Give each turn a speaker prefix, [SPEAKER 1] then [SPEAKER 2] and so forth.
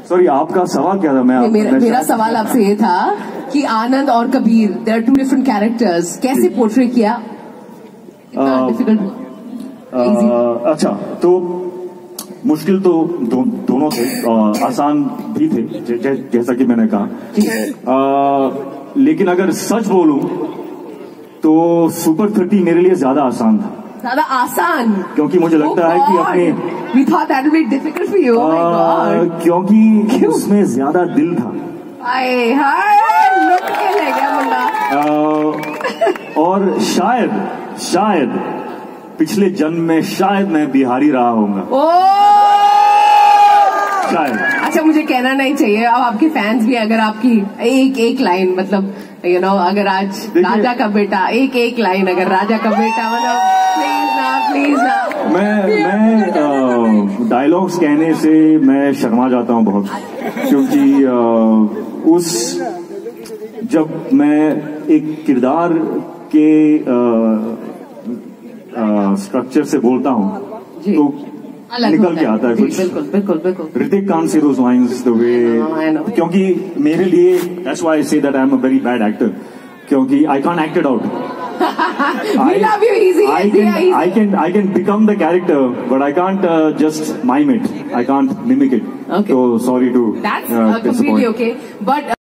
[SPEAKER 1] Sorry, आपका सवाल क्या था?
[SPEAKER 2] मेरा सवाल आपसे ये था कि आनंद और Kabir, there are two different characters, कैसे पोर्ट्रे किया? डिफिकल्ट?
[SPEAKER 1] अच्छा, तो मुश्किल तो दोनों थे, आसान भी थे, जैसा कि मैंने कहा। लेकिन अगर सच बोलूं तो सुपर 30 मेरे लिए ज्यादा आसान था।
[SPEAKER 2] ज्यादा आसान?
[SPEAKER 1] क्योंकि मुझे लगता है कि अपने
[SPEAKER 2] We thought that would be difficult for you. Oh my God.
[SPEAKER 1] क्योंकि उसमें ज्यादा दिल था।
[SPEAKER 2] लुट के ले गया मुंडा।
[SPEAKER 1] और शायद पिछले जन्म में शायद मैं बिहारी रहा होऊंगा। शायद।
[SPEAKER 2] अच्छा, मुझे कहना नहीं चाहिए, अब आपके फैंस भी अगर आपकी एक लाइन, मतलब अगर आज राजा का बेटा, एक लाइन, अगर राजा का बेटा, मतलब प्लीज ना।
[SPEAKER 1] मैं डायलॉग्स कहने से मैं शर्मा जाता हूँ बहुत, क्योंकि जब मैं एक किरदार के स्ट्रक्चर से बोलता हूँ तो निकल के आता है कुछ।
[SPEAKER 2] बिल्कुल।
[SPEAKER 1] ऋतिक कांट से those lines the way, क्योंकि मेरे लिए that's why I say that I'm a very bad actor, क्योंकि I can't act it out.
[SPEAKER 2] We love you, easy.
[SPEAKER 1] I can become the character, but I can't just mime it. I can't mimic it.
[SPEAKER 2] Okay.
[SPEAKER 1] So sorry to
[SPEAKER 2] that's completely okay. But